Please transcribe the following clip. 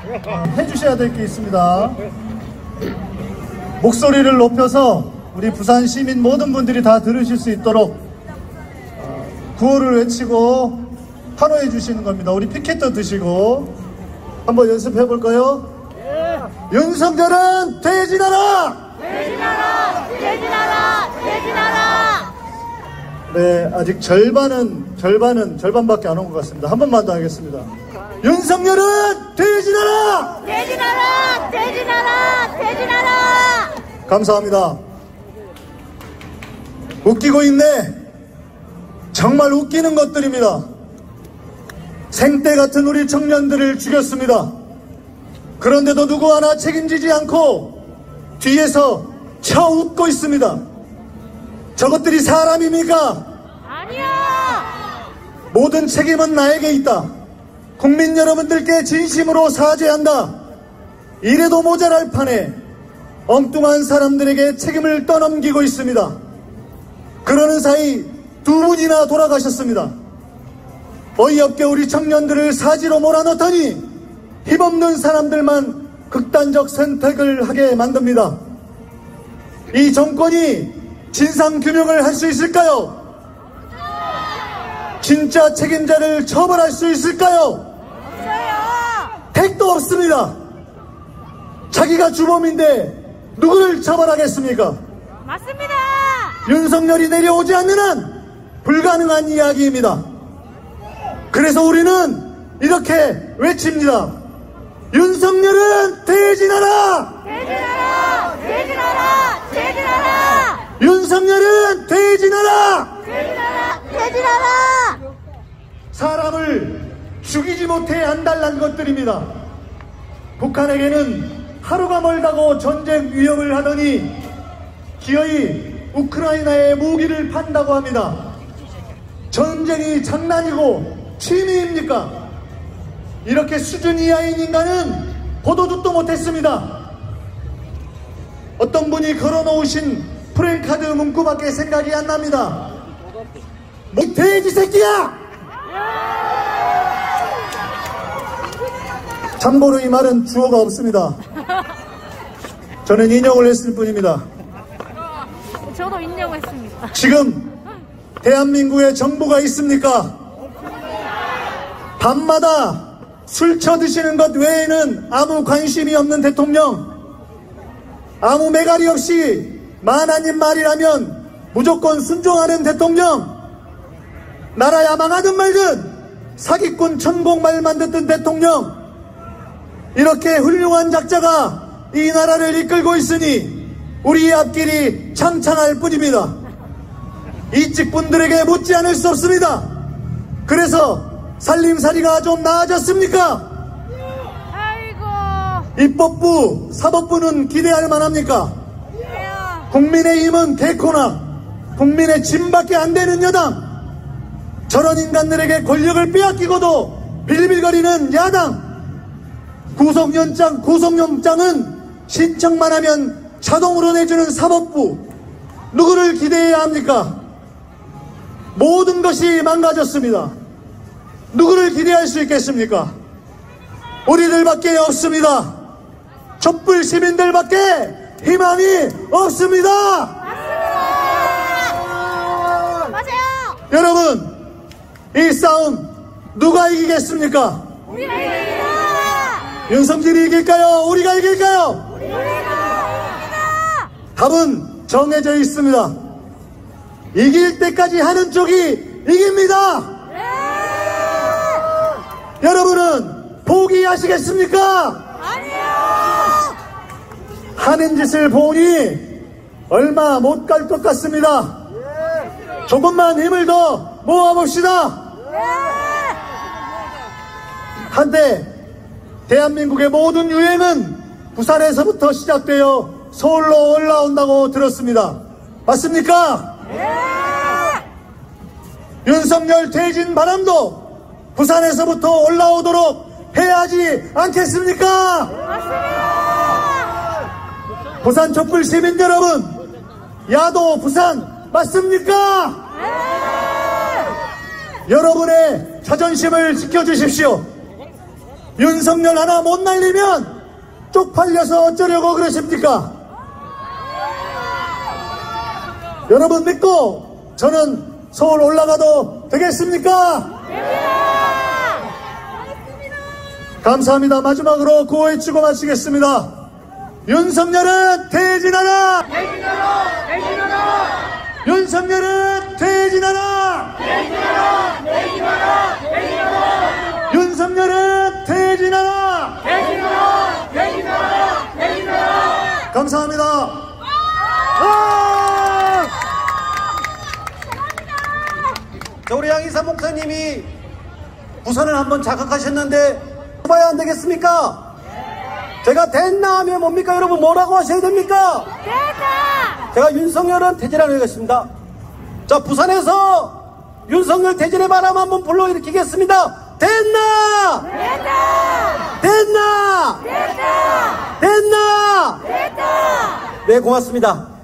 해주셔야 될 게 있습니다. 목소리를 높여서 우리 부산 시민 모든 분들이 다 들으실 수 있도록 구호를 외치고 환호해 주시는 겁니다. 우리 피켓도 드시고 한번 연습해 볼까요? 윤석열은 퇴진하라! 퇴진하라! 퇴진하라! 퇴진하라! 네, 아직 절반밖에 안 온 것 같습니다. 한 번만 더 하겠습니다. 윤석열은 퇴진하라! 퇴진하라! 퇴진하라! 퇴진하라! 감사합니다. 웃기고 있네. 정말 웃기는 것들입니다. 생떼 같은 우리 청년들을 죽였습니다. 그런데도 누구 하나 책임지지 않고 뒤에서 쳐웃고 있습니다. 저것들이 사람입니까? 아니야! 모든 책임은 나에게 있다. 국민 여러분들께 진심으로 사죄한다. 이래도 모자랄 판에 엉뚱한 사람들에게 책임을 떠넘기고 있습니다. 그러는 사이 두 분이나 돌아가셨습니다. 어이없게 우리 청년들을 사지로 몰아넣더니 힘없는 사람들만 극단적 선택을 하게 만듭니다. 이 정권이 진상규명을 할 수 있을까요? 진짜 책임자를 처벌할 수 있을까요? 없어요! 택도 없습니다. 자기가 주범인데 누구를 처벌하겠습니까? 맞습니다! 윤석열이 내려오지 않는 한 불가능한 이야기입니다. 그래서 우리는 이렇게 외칩니다. 윤석열은 퇴진하라! 퇴진하라! 퇴진하라! 퇴진하라! 윤석열은 퇴진하라! 퇴진하라! 퇴진하라! 사람을 죽이지 못해 안달난 것들입니다. 북한에게는 하루가 멀다고 전쟁 위협을 하더니 기어이 우크라이나에 무기를 판다고 합니다. 전쟁이 장난이고 취미입니까? 이렇게 수준 이하인 인간은 보도 듣도 못했습니다. 어떤 분이 걸어놓으신 프랜카드 문구밖에 생각이 안 납니다. 뭐 돼지 새끼야! 참고로 이 말은 주어가 없습니다. 저는 인용을 했을 뿐입니다. 저도 인정했습니다. 지금 대한민국에 정부가 있습니까? 밤마다 술 쳐드시는 것 외에는 아무 관심이 없는 대통령, 아무 매갈이 없이 만 아닌 말이라면 무조건 순종하는 대통령, 나라야 망하든 말든 사기꾼 천공말만 듣던 대통령, 이렇게 훌륭한 작자가 이 나라를 이끌고 있으니 우리의 앞길이 창창할 뿐입니다. 이직 분들에게 묻지 않을 수 없습니다. 그래서 살림살이가 좀 나아졌습니까? 아이고. 입법부, 사법부는 기대할 만합니까? 국민의힘은 개코나 국민의 짐밖에 안 되는 여당, 저런 인간들에게 권력을 빼앗기고도 빌빌거리는 야당, 구속영장은 신청만 하면 자동으로 내주는 사법부, 누구를 기대해야 합니까? 모든 것이 망가졌습니다. 누구를 기대할 수 있겠습니까? 우리들밖에 없습니다. 촛불 시민들밖에 희망이 없습니다. 맞아요. 여러분, 이 싸움 누가 이기겠습니까? 우리가 이깁니다. 윤석열이 이길까요? 우리가 이길까요? 우리가 이깁니다. 답은 정해져 있습니다. 이길 때까지 하는 쪽이 이깁니다. 여러분은 포기하시겠습니까? 아니요. 하는 짓을 보니 얼마 못 갈 것 같습니다. 조금만 힘을 더 모아봅시다. 한때 대한민국의 모든 유행은 부산에서부터 시작되어 서울로 올라온다고 들었습니다. 맞습니까? 윤석열 퇴진 바람도 부산에서부터 올라오도록 해야지 않겠습니까? 맞습니다. 부산 촛불 시민 여러분, 야도 부산 맞습니까? 여러분의 자존심을 지켜주십시오. 윤석열 하나 못 날리면 쪽팔려서 어쩌려고 그러십니까? 여러분 믿고 저는 서울 올라가도 되겠습니까? 감사합니다. 마지막으로 구호 외치고 마치겠습니다. 윤석열은 퇴진하라! 윤석열은 퇴진하라! 윤석열은 퇴진하라! 감사합니다. 자, 우리 양희삼 목사님이 부산을 한번 자극하셨는데 해봐야 안 되겠습니까? 제가 됐나 하면 뭡니까? 여러분 뭐라고 하셔야 됩니까? 됐다! 제가 윤석열은 퇴진하려 하겠습니다. 자, 부산에서 윤석열 퇴진의 바람 한번 불러일으키겠습니다. 됐나? 됐다! 됐나? 됐다! 됐나? 됐다! 네, 고맙습니다.